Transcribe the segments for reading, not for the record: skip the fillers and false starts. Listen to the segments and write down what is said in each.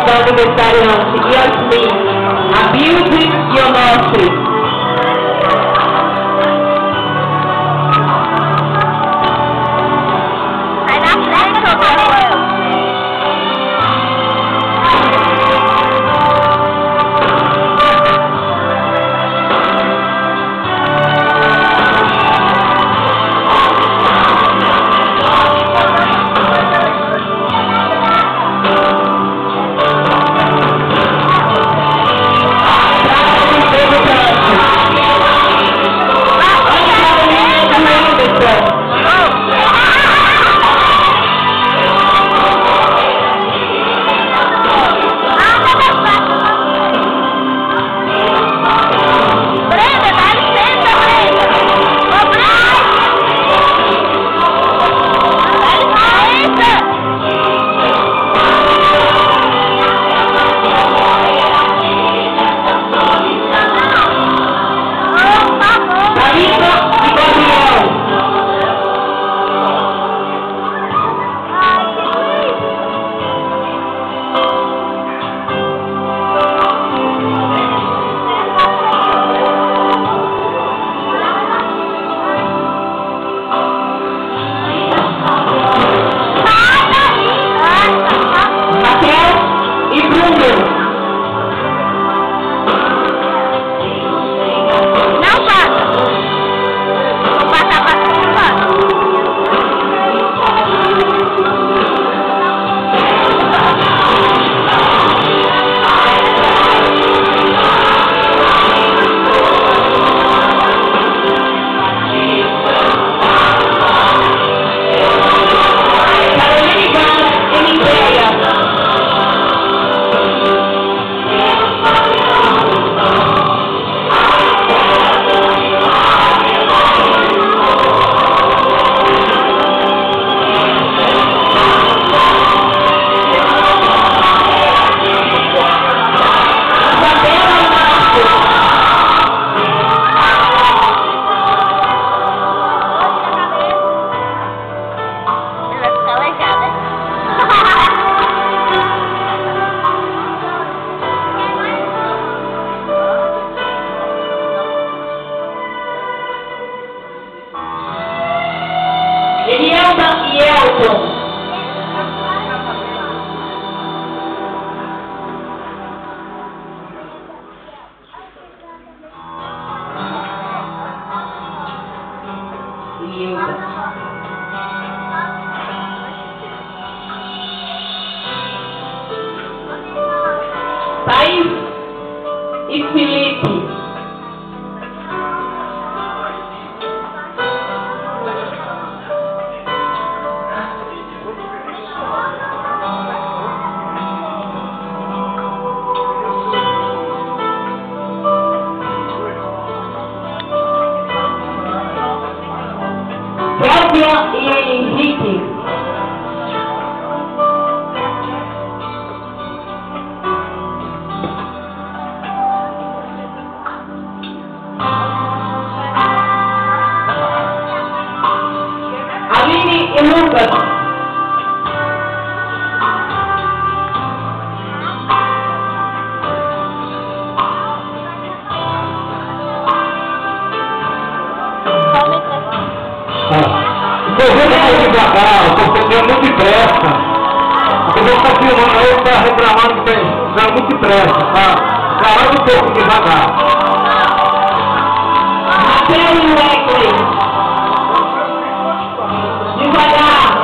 da aniversariante Yasmin, a Bilde e o Nostri. Elielda e Elton. Thaís e Felipe. Cláudia e Henrique. Aline e Lucas. Correndo mais devagar, porque tem muito depressa. Eu vou estar filmando aí, está reclamando que tem muito depressa, tá? Calma um pouco devagar. Raquel e Wesley. Devagar.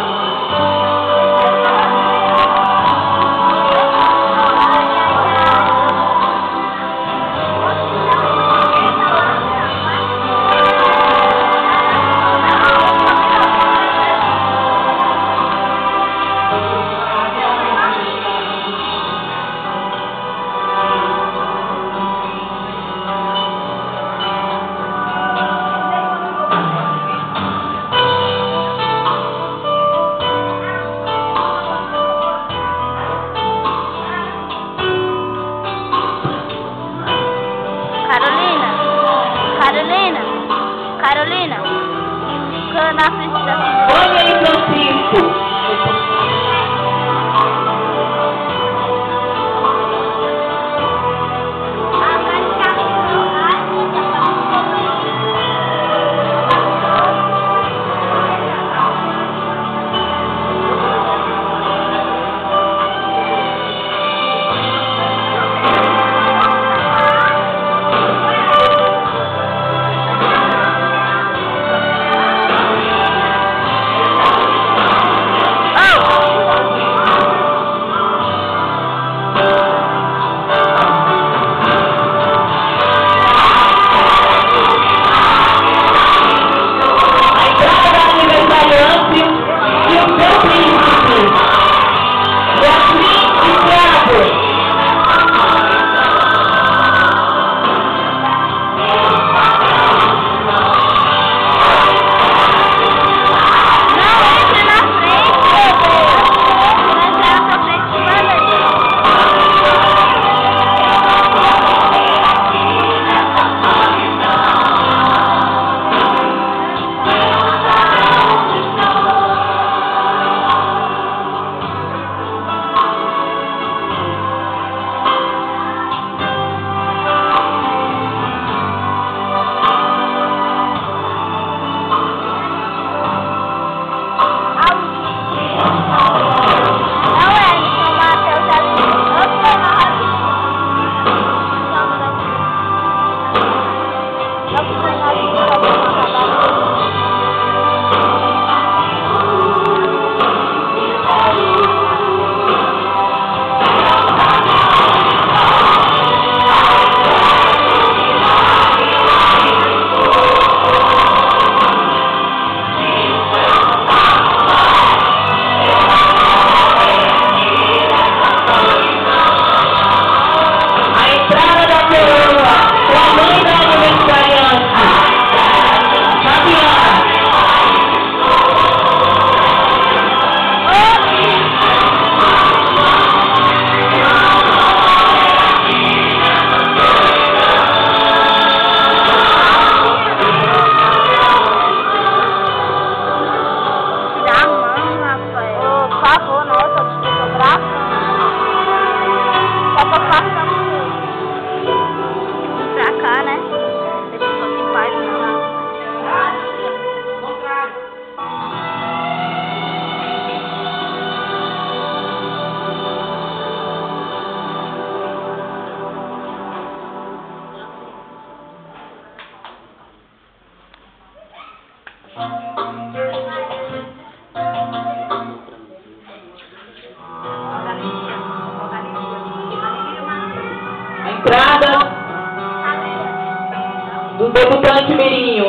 Carolina, fica na frente da Olha aí, Francisco. A entrada do debutante Mirinho.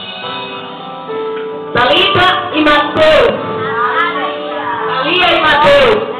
Thalita e Mateus. Thalia e Mateus.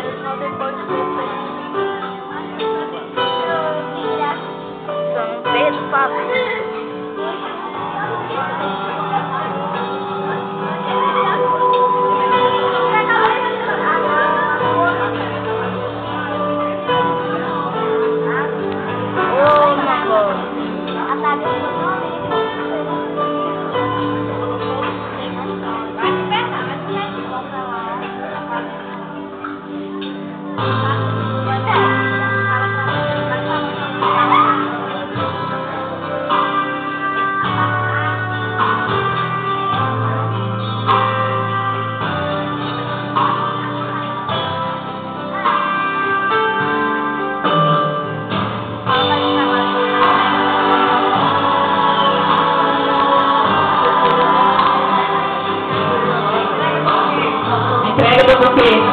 Entrega do buquê.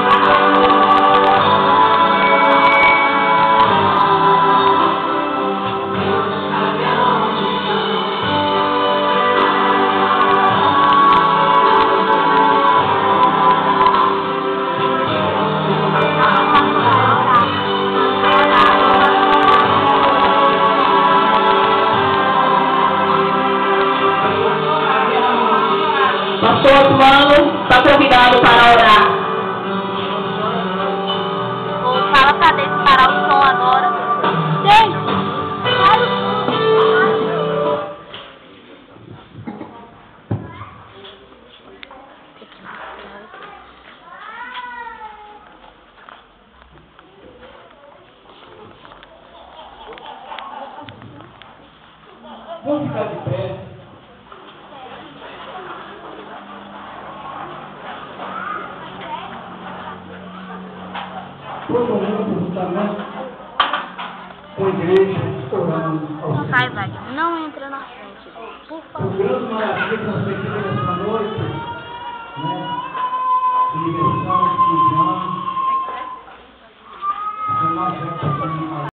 Pastor Fulano está convidado para orar. Fala pra Deus parar o som agora. Gente, para o som. Vamos ficar de pé. Todo mundo está com a igreja orando ao Senhor. Sai, Wagner. Não entra na frente. Por favor. O grande maravilha que nós temos nessa noite, né? De diversão, de fusão. Nós já passamos